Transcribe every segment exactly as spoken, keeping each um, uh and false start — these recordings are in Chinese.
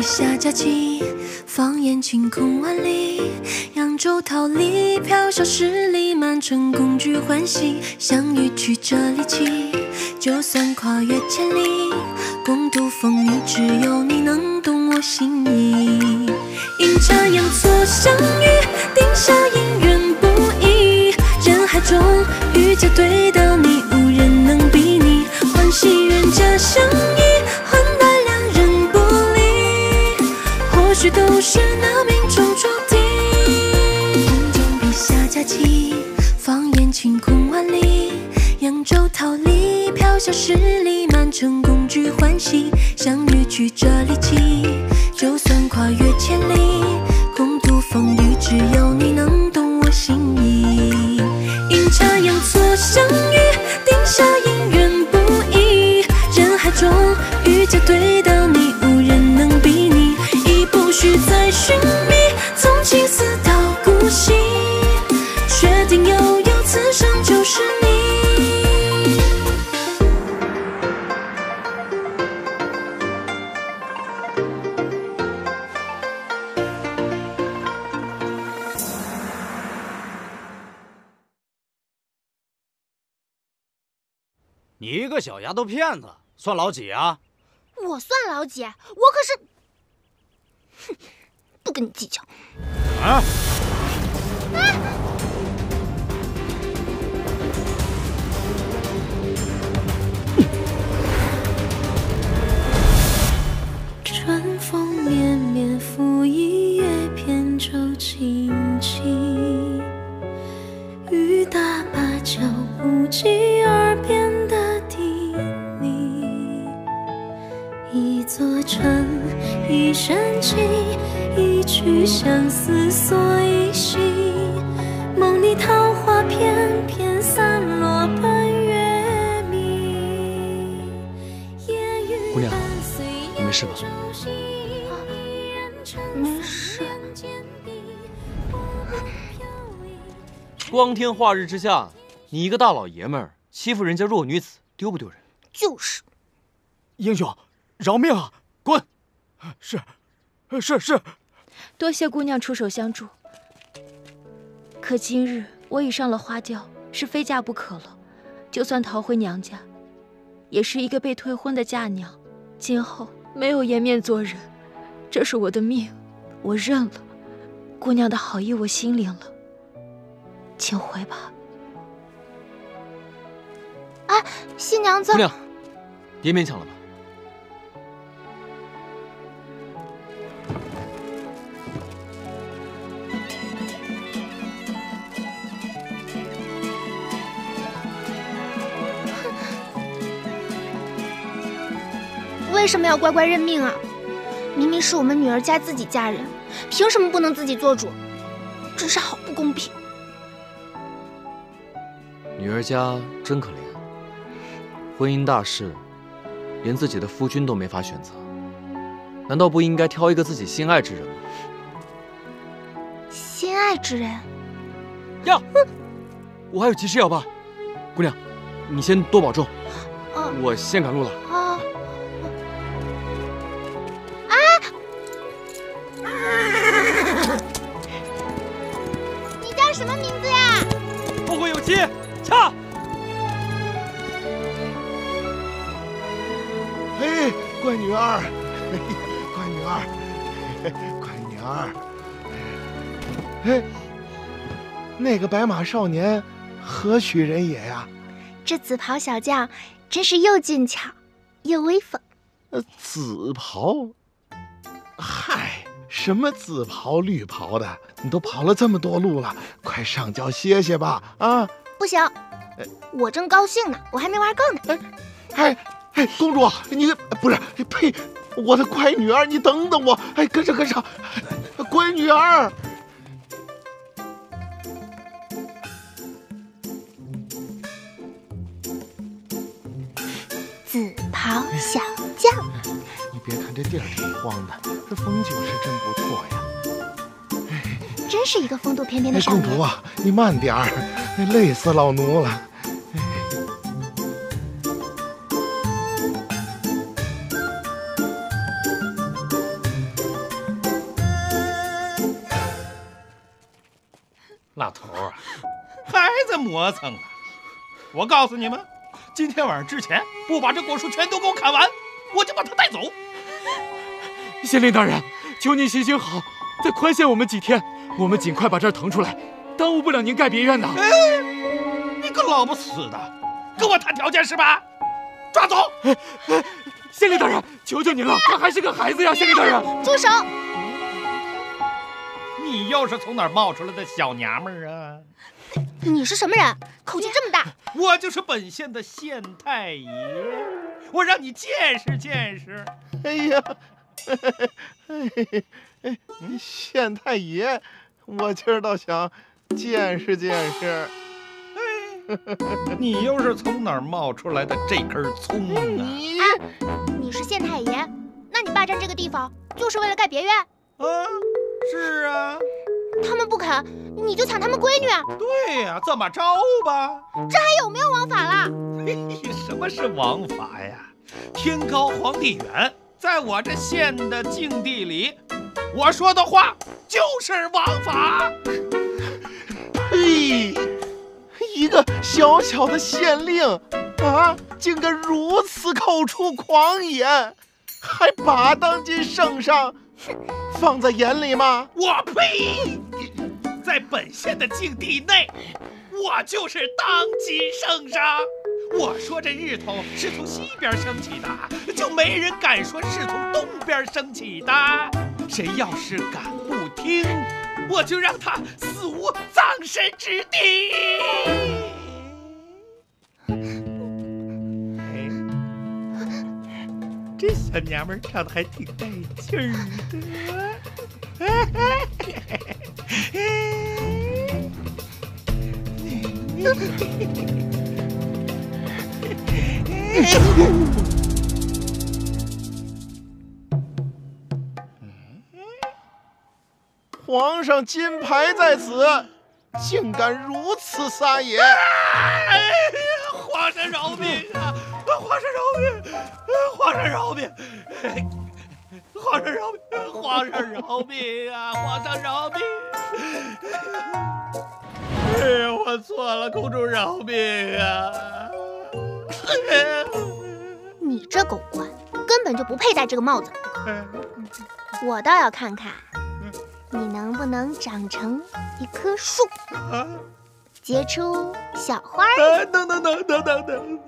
下假期，放眼晴空万里。扬州桃李，飘小十里，满城共聚欢喜。相遇曲折离奇，就算跨越千里，共度风雨，只有你能懂我心意。阴差阳错相遇，定下姻缘不易。人海中遇见对到你，无人能比拟。欢喜冤家相依，换来两人不离。或许都是那命中注定。风中笔下佳期，放眼晴空万里。扬州桃李，飘小十里，满城共聚欢喜。相遇曲折离奇，就算跨越千里，共度风雨，只有你能懂我心意。阴差阳错相遇，定下姻缘不易。人海中遇见对到你，无人能比拟。已不需再寻觅，从青丝到古稀，确定悠悠此生就是你。 你一个小丫头片子，算老几啊？ 我算老几？我可是……哼，不跟你计较。 啊！ 啊！ 春风绵绵，拂一叶扁舟轻骑。雨打芭蕉，不及耳边的低鸣。一座城，一生情，一曲相思锁一心。梦里桃花片片散落奔月明。 姑娘，你没事吧？ 没事。 光天化日之下，你一个大老爷们儿欺负人家弱女子，丢不丢人？ 就是。 英雄，饶命啊！滚！是，是是。 多谢姑娘出手相助。可今日我已上了花轿，是非嫁不可了。就算逃回娘家，也是一个被退婚的嫁娘，今后没有颜面做人。这是我的命，我认了。姑娘的好意我心领了。请回吧。 哎，新娘子。 姑娘，别勉强了吧。 为什么要乖乖认命啊？明明是我们女儿家自己嫁人，凭什么不能自己做主？真是好不公平。 女儿家真可怜，婚姻大事，连自己的夫君都没法选择，难道不应该挑一个自己心爱之人吗？ 心爱之人？ 呀，我还有急事要办，姑娘，你先多保重， 啊、 我先赶路了。 啊！啊！你叫什么名字呀？ 后会有期。掐！ 哎，乖女儿，哎，乖女儿，乖女儿。哎，那个白马少年何许人也呀？ 这紫袍小将真是又俊俏又威风。 呃，紫袍？嗨，什么紫袍绿袍的？你都跑了这么多路了，快上轿歇歇吧！啊！ 不行，我正高兴呢，我还没玩够呢。 哎，哎，哎，公主，你不是，呸！我的乖女儿，你等等我！哎，跟上，跟上，乖女儿。 紫袍小将， 你别看这地儿挺荒的，这风景是真不错呀。 真是一个风度翩翩的少年。 公主啊，你慢点儿，累死老奴了。 在磨蹭啊！我告诉你们，今天晚上之前不把这果树全都给我砍完，我就把它带走。 县令大人，求您行行好，再宽限我们几天，我们尽快把这儿腾出来，耽误不了您盖别院的。 哎，你个老不死的，跟我谈条件是吧？抓走！ 哎哎，县令大人，求求您了，他还是个孩子呀！县令大人， 住手！ 你又是从哪儿冒出来的小娘们儿啊？ 你是什么人？口气这么大！ 我就是本县的县太爷，我让你见识见识。 哎呀，哎，县太爷，我今儿倒想见识见识。 你又是从哪儿冒出来的这根葱啊？ 你、啊，你是县太爷，那你霸占这个地方就是为了盖别院？ 啊，是啊。 他们不肯，你就抢他们闺女啊？ 对呀、啊，这么着吧。 这还有没有王法了？ 嘿，什么是王法呀？天高皇帝远，在我这县的境地里，我说的话就是王法。 嘿，一个小小的县令啊，竟敢如此口出狂言，还把当今圣上放在眼里吗？ 我呸！在本县的境地内，我就是当今圣上。我说这日头是从西边升起的，就没人敢说是从东边升起的。谁要是敢不听，我就让他死无葬身之地。哎，这小娘们唱的还挺带劲儿的。 皇上金牌在此，竟敢如此撒野！ 哎呀，皇上饶命啊！皇上饶命！皇上饶命！皇上饶命！皇上饶命啊！皇上饶命！哎呀，我错了，公主饶命啊！ 你这狗官根本就不配戴这个帽子，我倒要看看你能不能长成一棵树，结出小花儿。 等等等等等等！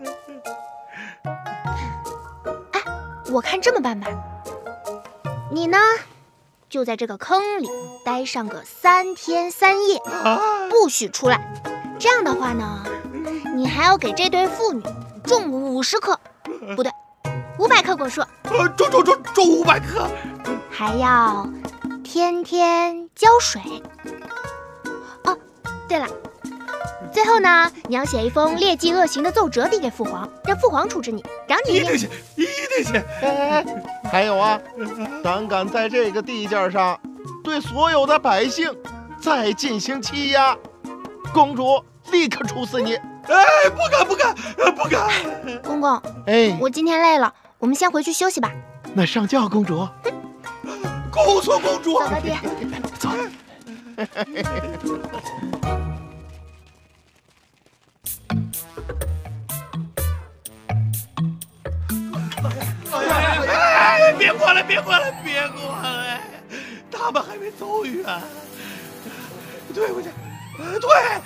哎，我看这么办吧，你呢，就在这个坑里待上个三天三夜，不许出来。这样的话呢，你还要给这对妇女种五十棵，不对，五百棵果树。 呃，种种种种五百棵， 还要天天浇水。哦，对了，最后呢，你要写一封劣迹恶行的奏折递给父皇，让父皇处置你，赏你一定写，一定写。 哎，还有啊，胆敢在这个地界上对所有的百姓再进行欺压，公主立刻处死你！ 哎，不敢不敢不敢！ 公公， 哎， 我今天累了，我们先回去休息吧。 那上轿，公主。 恭送公主。 走吧，爹。 走。 哎，别过来，别过来，别过来！他们还没走远。对不起，对。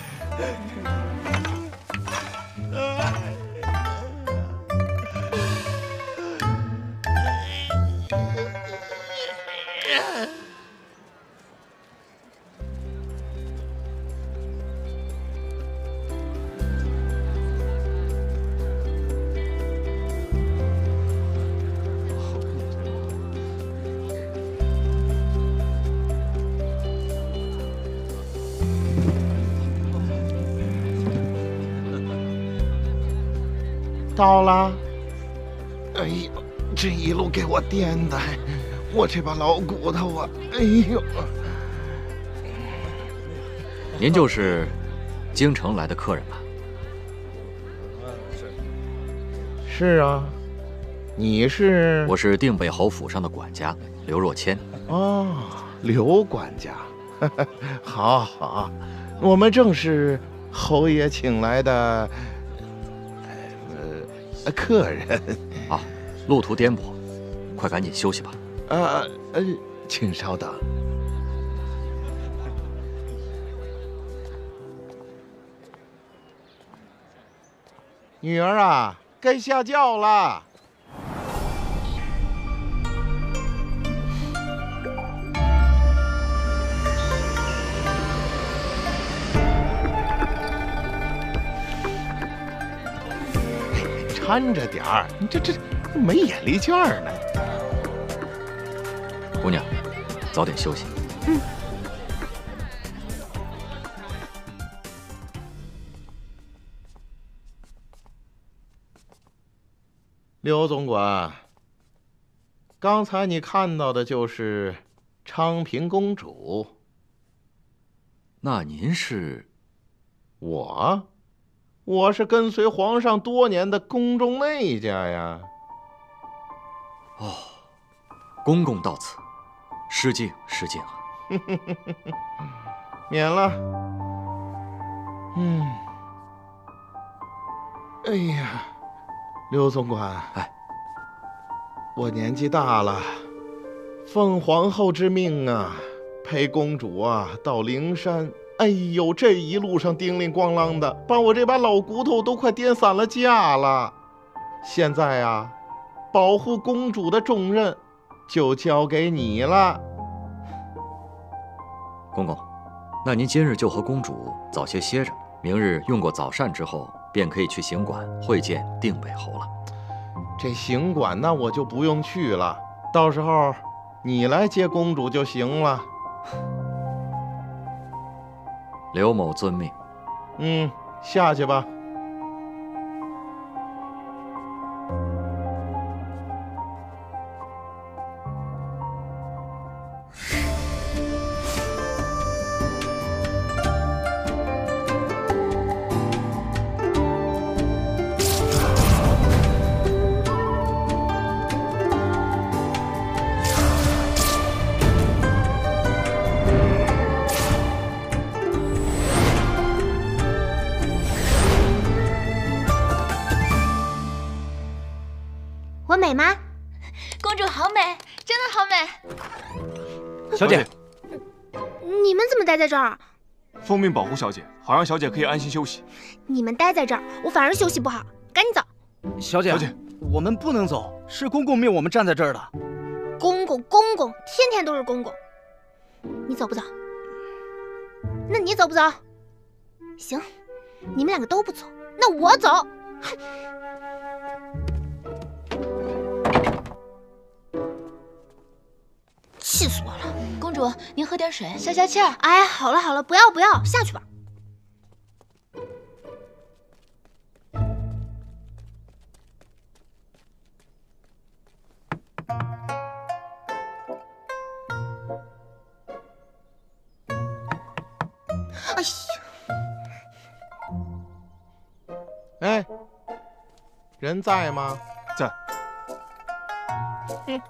到了。哎呦，这一路给我颠的，我这把老骨头啊！哎呦， 您就是京城来的客人吧？ 是啊，你是？ 我是定北侯府上的管家刘若谦。 哦，刘管家，好好，我们正是侯爷请来的呃客人。 啊，路途颠簸，快赶紧休息吧。 呃呃，请稍等。女儿啊，该下轿了。搀着点儿，你这这没眼力见儿呢。 姑娘，早点休息。 嗯。 刘总管，刚才你看到的就是昌平公主。 那您是？ 我，我是跟随皇上多年的宫中内家呀。 哦，公公到此，失敬失敬啊。 免了。嗯。哎呀。刘总管， 哎， 我年纪大了，奉皇后之命啊，陪公主啊到灵山。哎呦，这一路上叮铃咣啷的，把我这把老骨头都快颠散了架了。现在啊，保护公主的重任就交给你了。 公公，那您今日就和公主早些歇着，明日用过早膳之后，便可以去行馆会见定北侯了。 这行馆那我就不用去了，到时候你来接公主就行了。 刘某遵命。 嗯，下去吧。 我美吗？ 公主好美，真的好美。 小姐， 你们怎么待在这儿？ 奉命保护小姐，好让小姐可以安心休息。 你们待在这儿，我反而休息不好。赶紧走。 小姐， 小姐， 我们不能走，是公公命我们站在这儿的。 公公，公公，天天都是公公。你走不走？那你走不走？行，你们两个都不走，那我走。哼。气死我了！ 公主，您喝点水消消气儿。 哎，好了好了，不要不要，下去吧。哎呀！ 哎，人在吗？ 在。 嗯。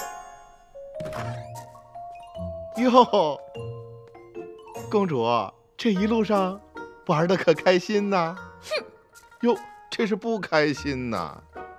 哟，公主，这一路上玩的可开心呐？ 哼， 哟，这是不开心呐。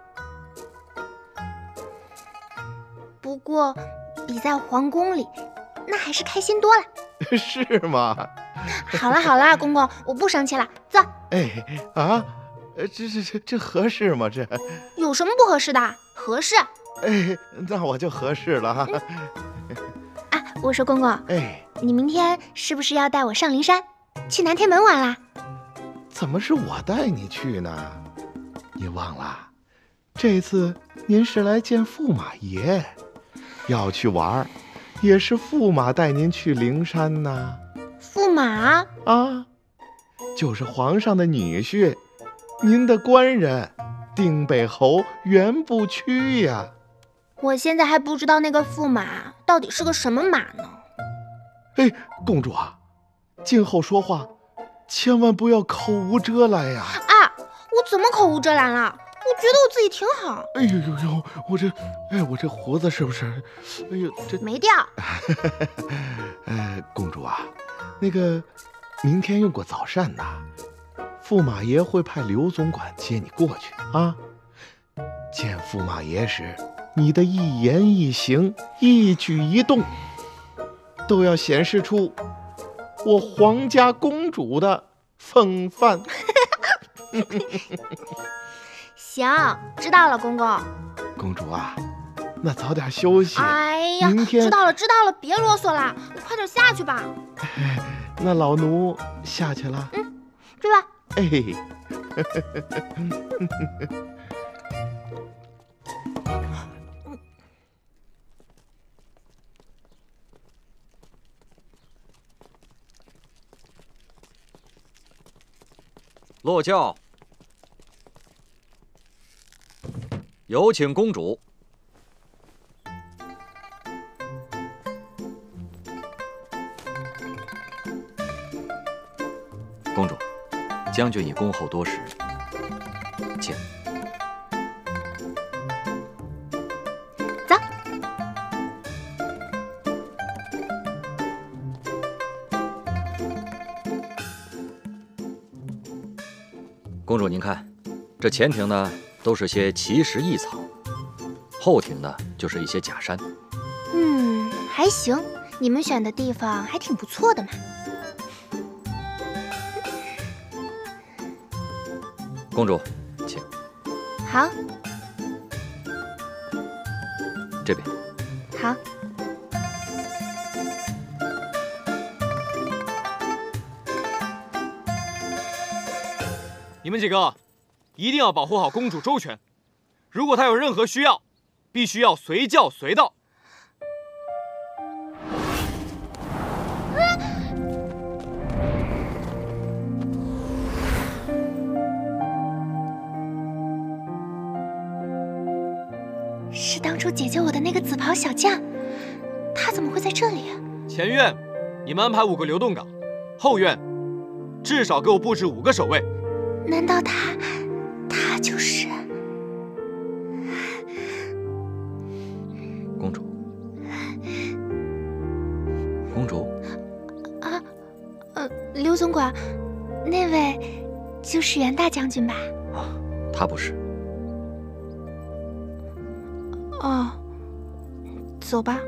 不过，比在皇宫里，那还是开心多了。 是吗？ 好了好了，公公，我不生气了，走。 哎啊，这这这这合适吗？这有什么不合适的？合适。 哎，那我就合适了哈。 嗯啊，我说公公， 哎， 你明天是不是要带我上灵山，去南天门玩啦？ 怎么是我带你去呢？你忘了，这次您是来见驸马爷，要去玩，也是驸马带您去灵山呐。 驸马啊，就是皇上的女婿，您的官人，定北侯袁不屈呀。 我现在还不知道那个驸马到底是个什么马呢。 哎，公主啊，今后说话千万不要口无遮拦呀！ 啊，我怎么口无遮拦了？我觉得我自己挺好。 哎呦呦呦，我这，哎，我这胡子是不是？哎呦，这没掉。 哎，公主啊，那个明天用过早膳呐， 驸马爷会派刘总管接你过去啊。见驸马爷时，你的一言一行、一举一动，都要显示出我皇家公主的风范。 行，知道了，公公。 公主啊，那早点休息。 哎呀， 明天知道了，知道了，别啰嗦了，你快点下去吧。 哎，那老奴下去了。 嗯，去吧。 哎。 落轿，有请公主。公主，将军已恭候多时，请。 走。 公主，您看，这前庭呢都是些奇石异草，后庭呢就是一些假山。 嗯，还行，你们选的地方还挺不错的嘛。 公主，请。 好。 这边。 好。 你们几个一定要保护好公主周全，如果她有任何需要，必须要随叫随到。 是当初解救我的那个紫袍小将，他怎么会在这里啊？ 前院你们安排五个流动岗，后院至少给我布置五个守卫。 难道他，他就是？ 公主，公主。 啊，呃，刘总管，那位就是袁大将军吧？ 啊，他不是。 哦，走吧。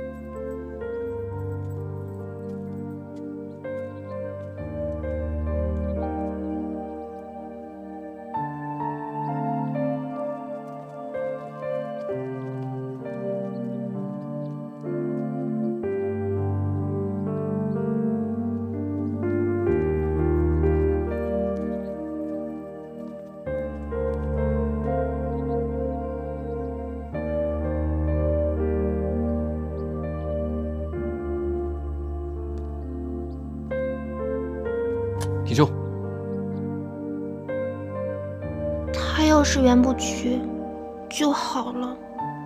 挺胸。 他要是圆不曲就好了。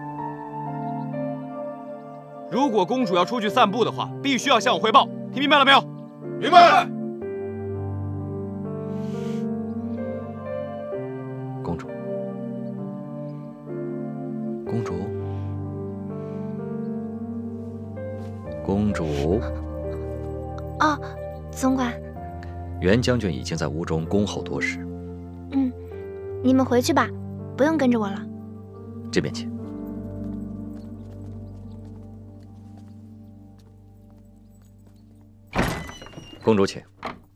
如果公主要出去散步的话，必须要向我汇报，听明白了没有？ 明白。 公主，公主，公主。 哦，总管。 袁将军已经在屋中恭候多时。 嗯，你们回去吧，不用跟着我了。 这边请。公主请。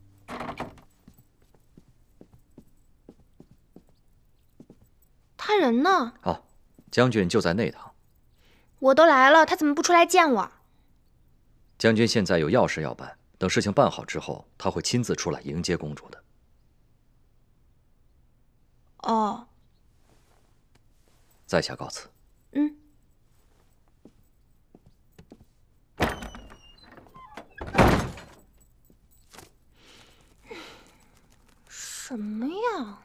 他人呢？ 哦，将军就在内堂。 我都来了，他怎么不出来见我？ 将军现在有要事要办。等事情办好之后，他会亲自出来迎接公主的。 哦。 在下告辞。 嗯。什么呀？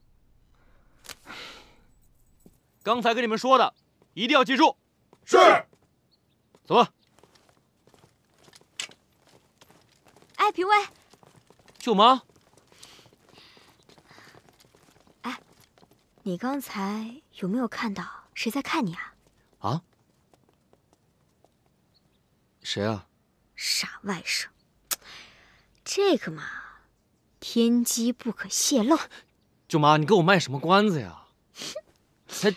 刚才跟你们说的，一定要记住。 是。 走吧。 哎，评委， 舅妈， 哎，你刚才有没有看到谁在看你啊？ 啊？谁啊？ 傻外甥，这个嘛， 天机不可泄露。 舅妈，你给我卖什么关子呀？才。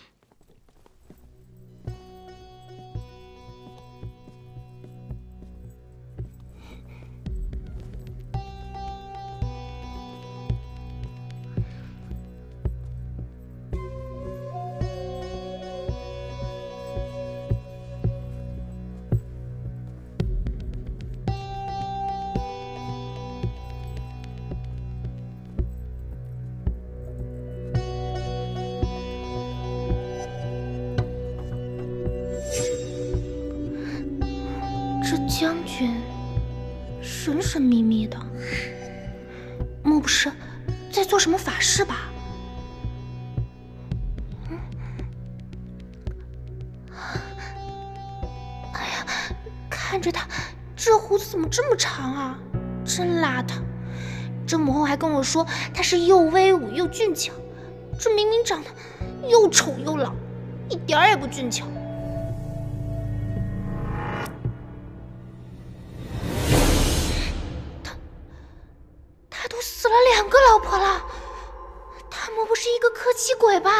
将军神神秘秘的，莫不是在做什么法事吧？嗯，哎呀，看着他，这胡子怎么这么长啊？真邋遢！这母后还跟我说他是又威武又俊俏，这明明长得又丑又老，一点儿也不俊俏。 死了两个老婆了，他莫不是一个克妻鬼吧？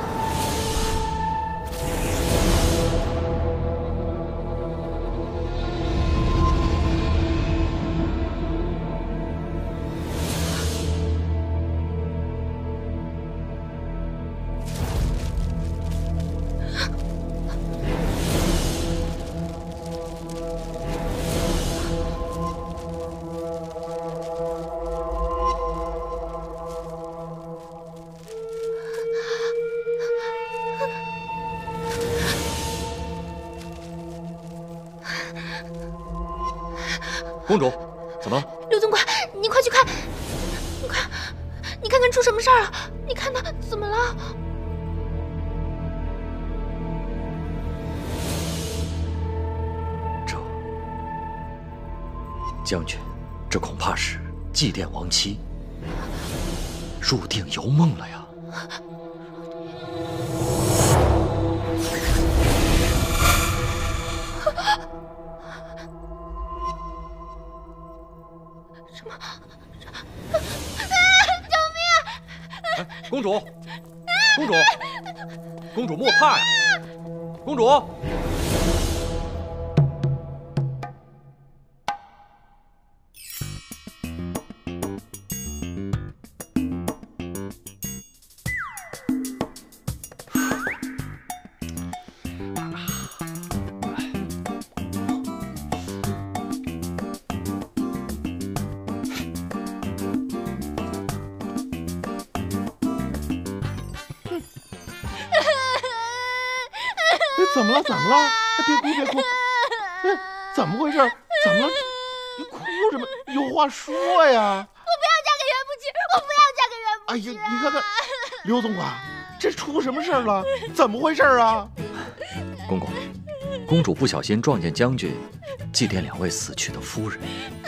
公主，怎么了？ 刘总管，你快去看！你看，你看看出什么事儿了？你看他怎么了？ 这将军，这恐怕是祭奠亡妻，入定游梦了呀！ 什么？ 救命！哎，公主，公主，公主莫怕呀！公主， 怎么了？怎么了？哎，别哭，别哭！哎，怎么回事？怎么了？你哭什么？有话说呀！ 我不要嫁给袁不屈！我不要嫁给袁不屈！ 哎呀，你看看，刘总管，这出什么事了？怎么回事啊？ 公公，公主不小心撞见将军祭奠两位死去的夫人，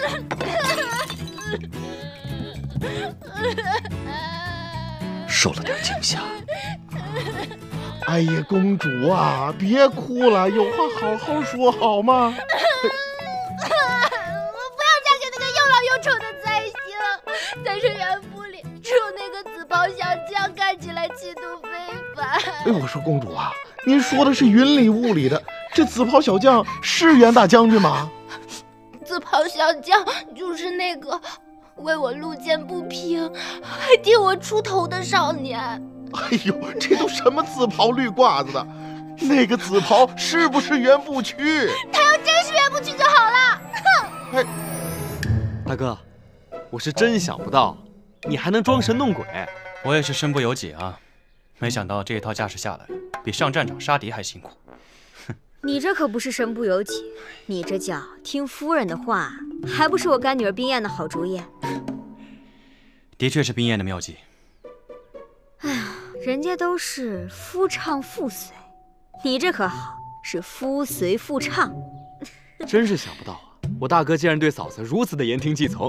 受了点惊吓。 哎呀，公主啊，别哭了，有话好好说好吗？ 我不要嫁给那个又老又丑的才行。在这园府里，只有那个紫袍小将看起来气度非凡。 哎，我说公主啊，您说的是云里雾里的，这紫袍小将是袁大将军吗？ 紫袍小将就是那个为我路见不平，还替我出头的少年。 哎呦，这都什么紫袍绿褂子的？那个紫袍是不是袁不屈？ 他要真是袁不屈就好了。哼！ 哎， 大哥，我是真想不到，你还能装神弄鬼。 我也是身不由己啊，没想到这一套架势下来，比上战场杀敌还辛苦。 哼，你这可不是身不由己，你这叫听夫人的话，还不是我干女儿冰燕的好主意。 的确是冰燕的妙计。 哎呀，人家都是夫唱妇随，你这可好，是夫随妇唱。 真是想不到啊，我大哥竟然对嫂子如此的言听计从。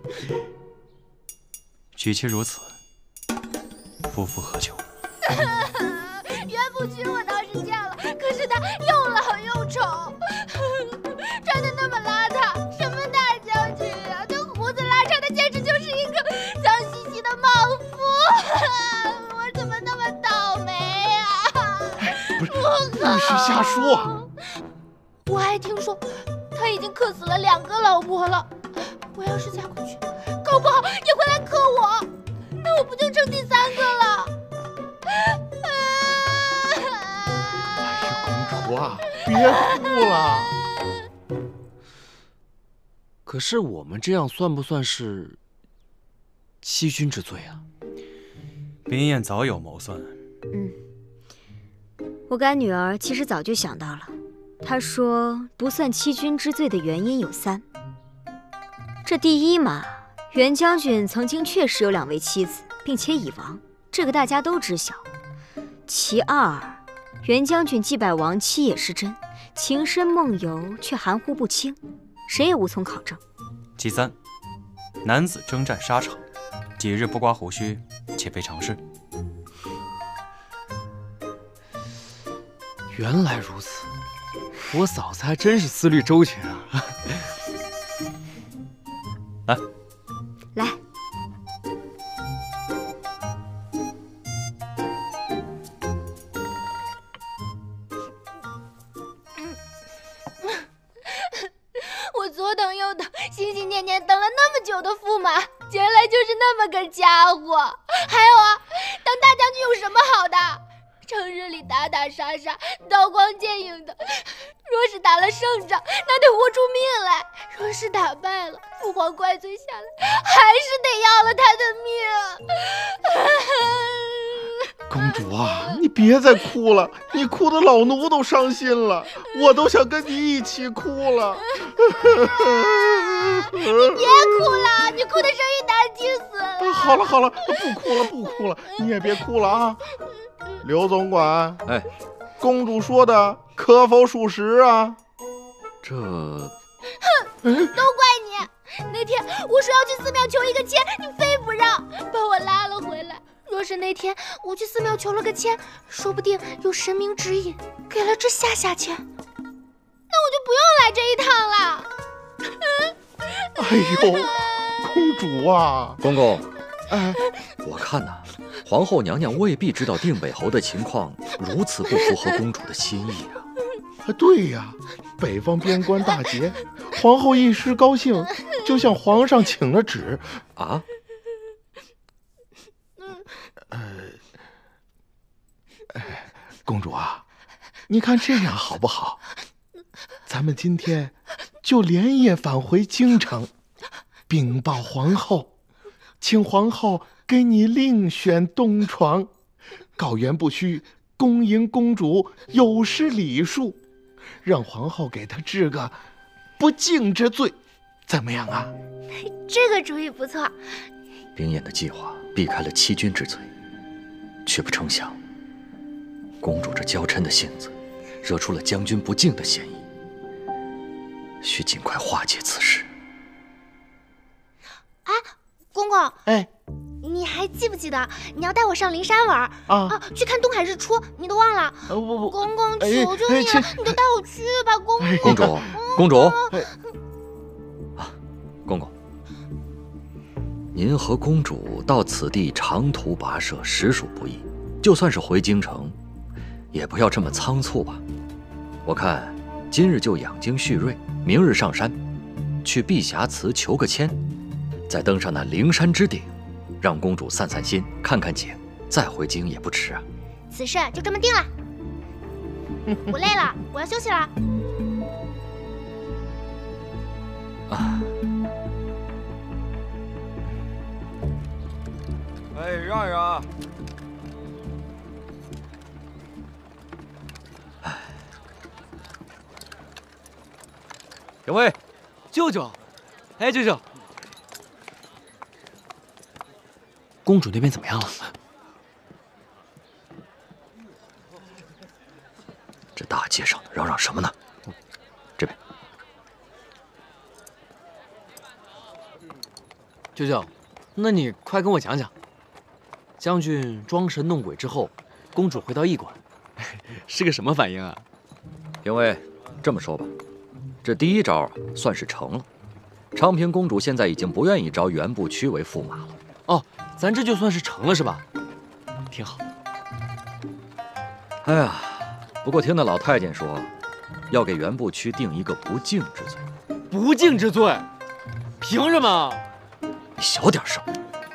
举妻如此，夫复何求？ 袁不屈我倒是见了，可是他又老又丑，穿的那么邋遢，什么大将军啊！这胡子拉碴的，简直就是一个小不是，律师瞎说。 我还听说他已经克死了两个老婆了。我要是嫁过去，搞不好也会来克我，那我不就成第三个了？ 哎呀，公主啊，别哭了。 可是我们这样算不算是欺君之罪啊？ 冰燕早有谋算。 嗯，我干女儿其实早就想到了。她说不算欺君之罪的原因有三。这第一嘛，袁将军曾经确实有两位妻子，并且已亡，这个大家都知晓。其二，袁将军祭拜亡妻也是真，情深梦游却含糊不清，谁也无从考证。 其三，男子征战沙场，几日不刮胡须，且非常事。 原来如此，我嫂子还真是思虑周全啊！ 来， 来， 我左等右等，心心念念等了那么久的驸马，原来就是那么个家伙。还有啊，当大将军有什么好的？城市里打打杀杀，刀光剑影的，若是打了胜仗，那得豁出命来；若是打败了，父皇怪罪下来，还是得要了他的命。 公主啊，你别再哭了，你哭的老奴都伤心了，我都想跟你一起哭了。 你别哭了，你哭的声音难听死了。 好了好了，不哭了不哭了，你也别哭了啊。刘总管， 哎， 公主说的可否属实啊？ 这， 哼，都怪你！那天我说要去寺庙求一个签，你非不让，把我拉了回来。若是那天我去寺庙求了个签，说不定有神明指引，给了这下下签，那我就不用来这一趟了。 哎呦，公主啊！ 公公， 哎， 我看呐，皇后娘娘未必知道定北侯的情况如此不符合公主的心意啊。 啊，对呀，北方边关大捷，皇后一时高兴，就向皇上请了旨啊。 呃，哎，公主啊，你看这样好不好？咱们今天就连夜返回京城，禀报皇后，请皇后给你另选东床，告袁不虚恭迎公主有失礼数，让皇后给她治个不敬之罪，怎么样啊？ 这个主意不错。 冰燕的计划避开了欺君之罪，却不成想，公主这娇嗔的性子，惹出了将军不敬的嫌疑，需尽快化解此事。 哎，公公， 哎， 你还记不记得你要带我上灵山玩啊？ 啊，去看东海日出，你都忘了？ 啊，不不， 公公， 哎求求你了， 哎你就带我去吧，公公。 公主，公主，啊，公公，您和公主到此地长途跋涉，实属不易。就算是回京城，也不要这么仓促吧。我看今日就养精蓄锐，明日上山，去碧霞祠求个签，再登上那灵山之顶，让公主散散心，看看景，再回京也不迟啊。 此事就这么定了。我累了，我要休息了。 啊。 哎，让一让。 哎， 两位，舅舅，哎，舅舅，公主那边怎么样了？ 这大街上的嚷嚷什么呢？这边， 舅舅，那你快跟我讲讲。将军装神弄鬼之后，公主回到驿馆，是个什么反应啊？ 因为这么说吧，这第一招算是成了。昌平公主现在已经不愿意招袁不屈为驸马了。 哦，咱这就算是成了是吧？挺好。 哎呀， 不过听那老太监说，要给原部区定一个不敬之罪。 不敬之罪？凭什么？ 你小点声。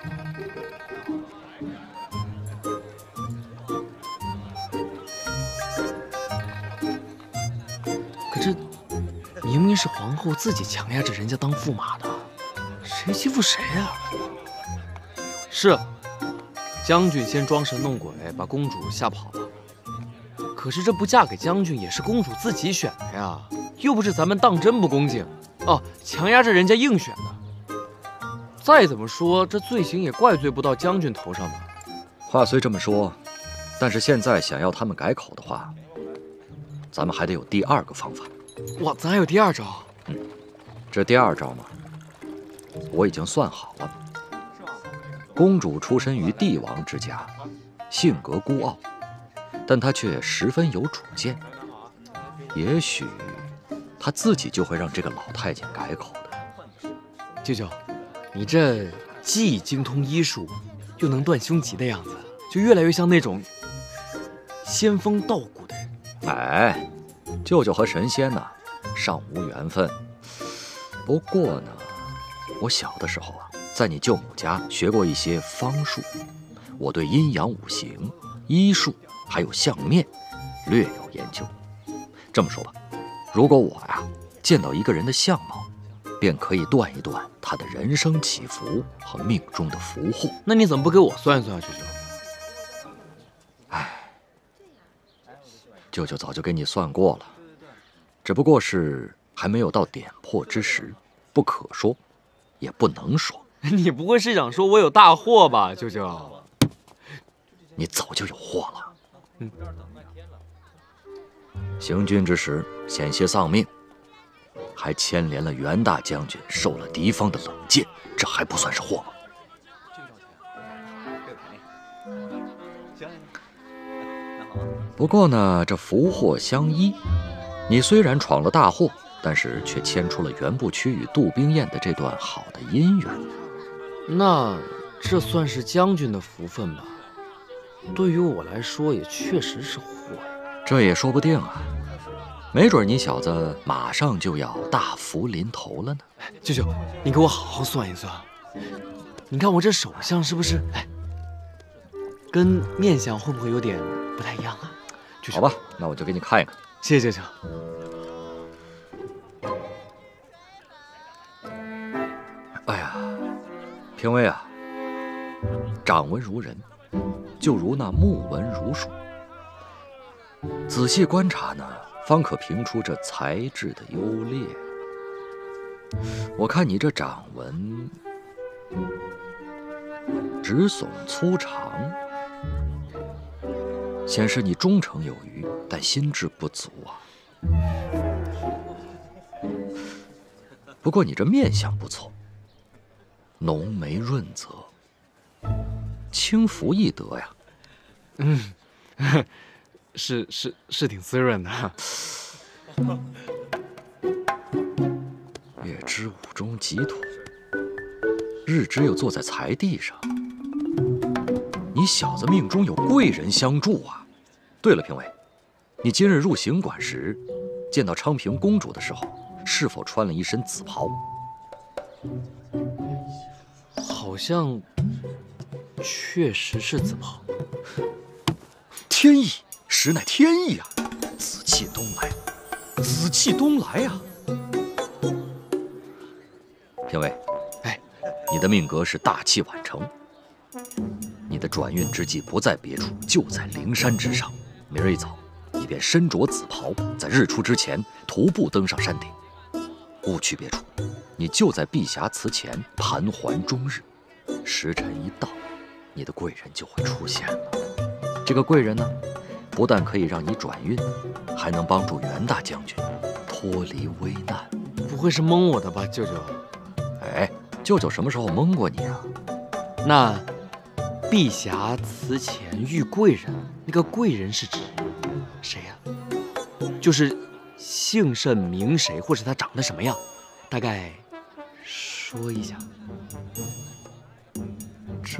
可这明明是皇后自己强压着人家当驸马的，谁欺负谁啊？是，将军先装神弄鬼，把公主吓跑了。可是这不嫁给将军也是公主自己选的呀，又不是咱们当真不恭敬，哦，强压着人家硬选的。再怎么说，这罪行也怪罪不到将军头上吧？ 话虽这么说，但是现在想要他们改口的话，咱们还得有第二个方法。 哇，咱还有第二招？ 嗯，这第二招嘛，我已经算好了。公主出身于帝王之家，性格孤傲，但她却十分有主见。也许她自己就会让这个老太监改口的。 舅舅，你这既精通医术，又能断凶吉的样子，就越来越像那种仙风道骨的人。 哎，舅舅和神仙呢，尚无缘分。不过呢，我小的时候啊，在你舅母家学过一些方术，我对阴阳五行、医术还有相面略有研究。这么说吧，如果我呀见到一个人的相貌，便可以断一断他的人生起伏和命中的福祸。 那你怎么不给我算一算啊，舅舅？ 哎，舅舅早就给你算过了，只不过是还没有到点破之时，不可说，也不能说。 你不会是想说我有大祸吧，舅舅？ 你早就有祸了。 嗯。 行军之时险些丧命，还牵连了袁大将军受了敌方的冷箭，这还不算是祸吗？不过呢，这福祸相依，你虽然闯了大祸，但是却牵出了原部区与杜冰雁的这段好的姻缘。 那这算是将军的福分吧？对于我来说，也确实是祸呀。 这也说不定啊，没准你小子马上就要大福临头了呢。 舅舅，你给我好好算一算，你看我这手相是不是？哎，跟面相会不会有点不太一样啊？舅舅， 好吧，那我就给你看一看。 谢谢舅舅。 哎呀，评委啊，掌纹如人，就如那木纹如树。仔细观察呢，方可评出这材质的优劣。我看你这掌纹直耸粗长，显示你忠诚有余，但心智不足啊。不过你这面相不错，浓眉润泽，轻浮易得呀。 嗯，是是是挺滋润的。 月之午中己土，日之又坐在财地上，你小子命中有贵人相助啊！对了，评委，你今日入行馆时，见到昌平公主的时候，是否穿了一身紫袍？ 好像确实是紫袍。 天意，实乃天意啊！紫气东来，紫气东来啊！评委， 哎， 你的命格是大器晚成，你的转运之际不在别处，就在灵山之上。明儿一早，你便身着紫袍，在日出之前徒步登上山顶。勿去别处，你就在碧霞祠前盘桓终日。时辰一到，你的贵人就会出现了。这个贵人呢，不但可以让你转运，还能帮助袁大将军脱离危难。 不会是蒙我的吧，舅舅？ 哎，舅舅什么时候蒙过你啊？ 那碧霞祠前遇贵人，那个贵人是指谁呀？就是姓甚名谁，或者他长得什么样，大概说一下。 这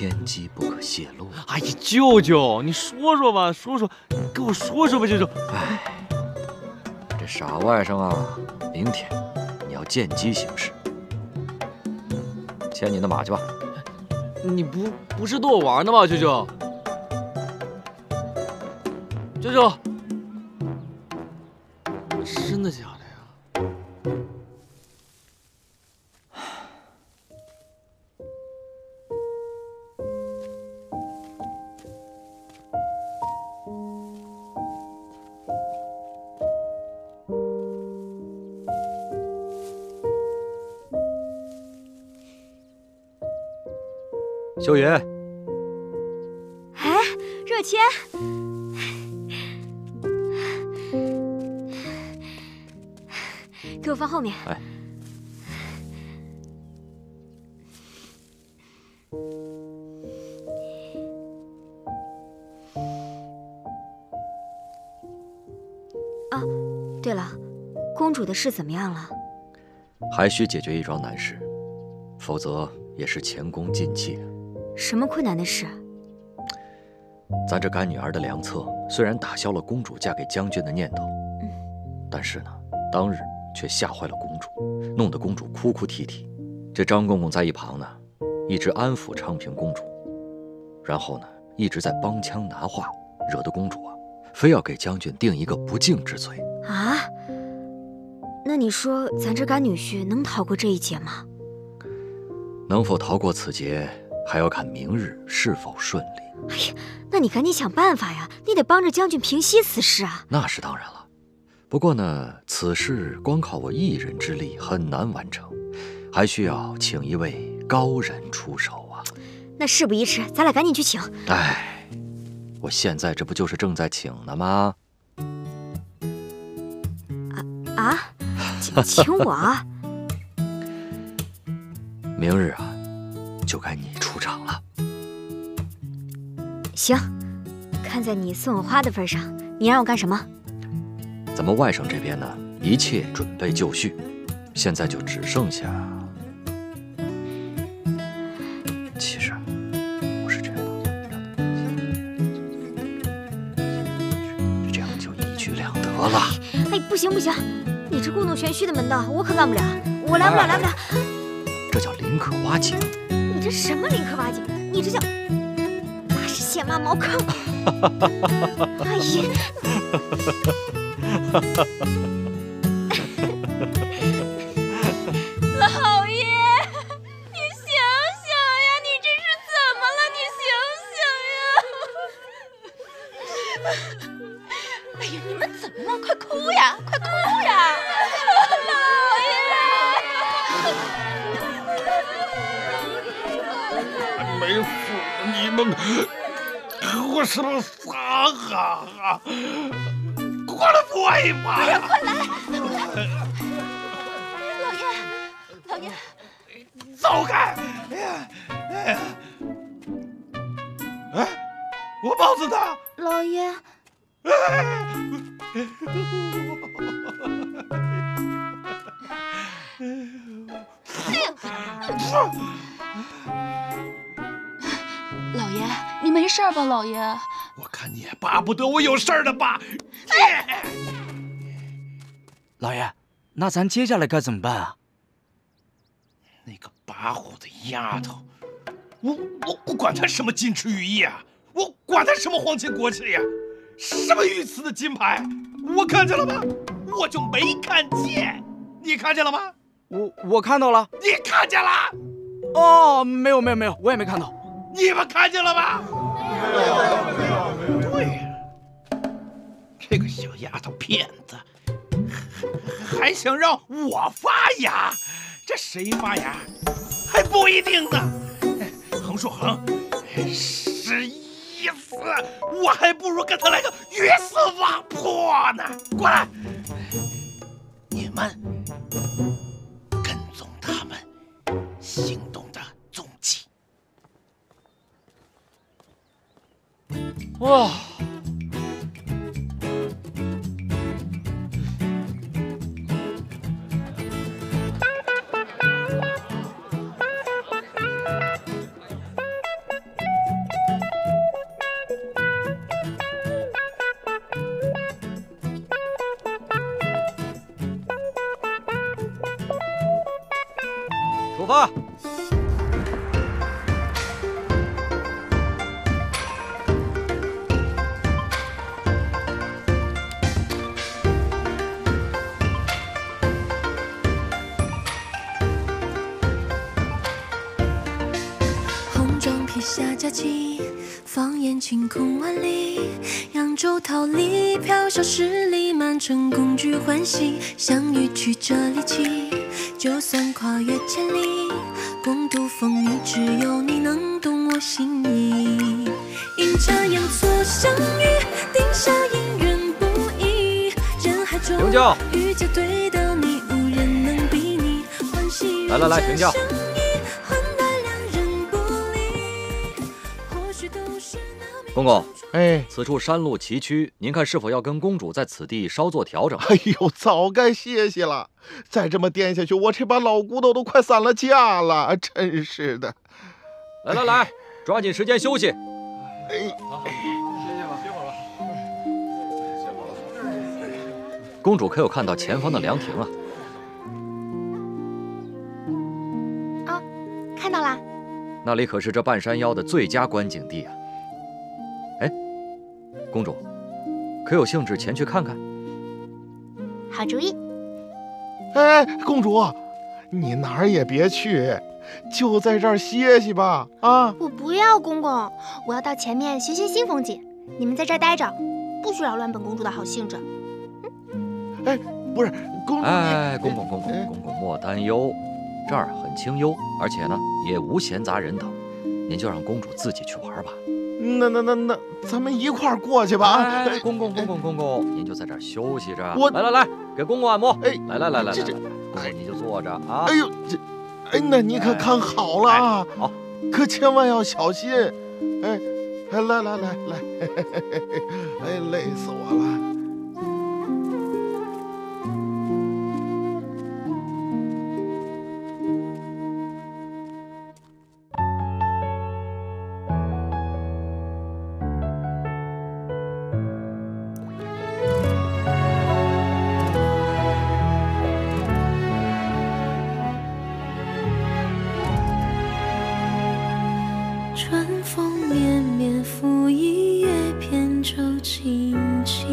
天机不可泄露。 哎呀，舅舅，你说说吧，说说，跟我说说吧，舅舅。 哎，这傻外甥啊，明天你要见机行事。牵你的马去吧。 你不不是逗我玩的吧，舅舅？舅舅，真的假的呀？ 秀云， 哎，热谦，给我放后面。 哎， 啊，对了，公主的事怎么样了？ 还需解决一桩难事，否则也是前功尽弃。 什么困难的事？ 咱这干女儿的良策虽然打消了公主嫁给将军的念头，嗯，但是呢，当日却吓坏了公主，弄得公主哭哭啼啼。这张公公在一旁呢，一直安抚昌平公主，然后呢，一直在帮腔拿话，惹得公主啊，非要给将军定一个不敬之罪啊。那你说咱这干女婿能逃过这一劫吗？ 能否逃过此劫，还要看明日是否顺利。 哎呀，那你赶紧想办法呀！你得帮着将军平息此事啊！ 那是当然了，不过呢，此事光靠我一人之力很难完成，还需要请一位高人出手啊。 那事不宜迟，咱俩赶紧去请。 哎，我现在这不就是正在请呢吗？ 啊啊，请请我啊！ 明日啊，就该你出场了。 行，看在你送我花的份上，你让我干什么？ 咱们外甥这边呢，一切准备就绪，现在就只剩下……其实不是这样的，这样就一举两得了。 哎，不行不行，你这故弄玄虚的门道，我可干不了，我来不了，来不了。 这叫临渴挖井。 你这什么临渴挖井？你这叫……那是陷马茅坑！哎呀！ 老爷，你醒醒呀！你这是怎么了？你醒醒呀！哎呀，你们怎么了？快哭呀！快哭呀！老爷！没死你们！我是个傻哈！过来扶一把！ 哎呀，快来！老爷，老爷， 走开！哎呀，哎呀，哎，我包子呢？ 老爷。 哎， 老爷，你没事吧，老爷？ 我看你也巴不得我有事儿的吧？ 哎， 老爷，那咱接下来该怎么办啊？ 那个跋扈的丫头，我我我管她什么金池玉液啊，我管她什么皇亲国戚呀，什么御赐的金牌，我看见了吗？我就没看见，你看见了吗？ 我我看到了。 你看见了？ 哦，没有没有没有，我也没看到。 你们看见了吗？没有没有没有。对了，这个小丫头片子，还想让我发芽，这谁发芽还不一定呢。横说横，是意思，我还不如跟他来个鱼死网破呢。过来，你们跟踪他们行动的踪迹。 哇！ 出发。 红装披下佳期，放眼晴空万里。扬州桃李，飘小十里，满城共聚欢喜。相遇曲折离奇，就算跨越千里，共度风雨，只有你能懂我心意。阴差阳错相遇，定下姻缘不易。人海中遇见对到你，无人能比拟。欢喜来来来，停轿。公公， 哎， 此处山路崎岖，您看是否要跟公主在此地稍作调整？ 哎呦，早该歇歇了，再这么颠下去，我这把老骨头都快散了架了，真是的。 来来来，抓紧时间休息。 哎， 好，歇歇吧，歇会儿吧。歇会儿了。 公主可有看到前方的凉亭啊？ 啊，看到啦。 那里可是这半山腰的最佳观景地啊！哎，公主，可有兴致前去看看？ 好主意。 哎，公主，你哪儿也别去，就在这儿歇息吧。啊！ 我不要，公公，我要到前面寻寻新风景。你们在这儿待着，不许扰乱本公主的好兴致。 嗯、哎，不是，公主， 哎，公公，公公，公公莫担忧。这儿很清幽，而且呢也无闲杂人等，您就让公主自己去玩吧。 那那那那，咱们一块儿过去吧。 哎，哎公公公公公公，您就在这儿休息着。 我来来来，给公公按摩。 哎， 来来来来来， 这这， 公公您就坐着啊。 哎呦，这，哎，那你可看好了啊， 好， 可千万要小心。哎，哎，来来来来，哎，累死我了。 春风绵绵拂一叶扁舟轻骑，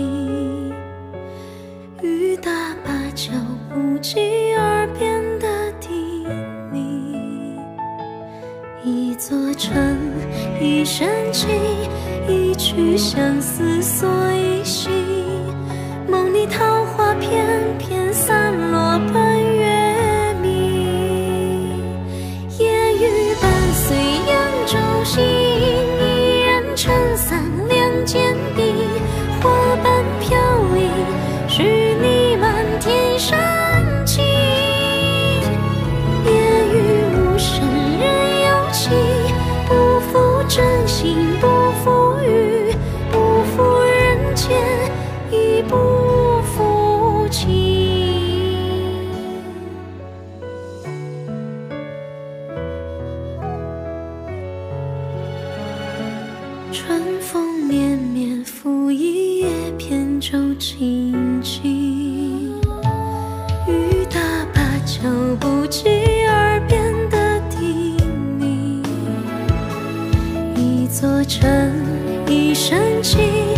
雨打芭蕉不及耳边的低鸣。一座城，一生情，一曲相思所以醒。梦里桃花片片散落奔月明，夜雨伴随扬州行，一人撑伞两肩并，花瓣飘零，是你满天深情。夜雨无声人有情，不负真心不负雨，不负人间亦不负情。春风绵绵拂一叶扁舟轻骑，雨打芭蕉不及耳边的低鸣。一座城，一生情，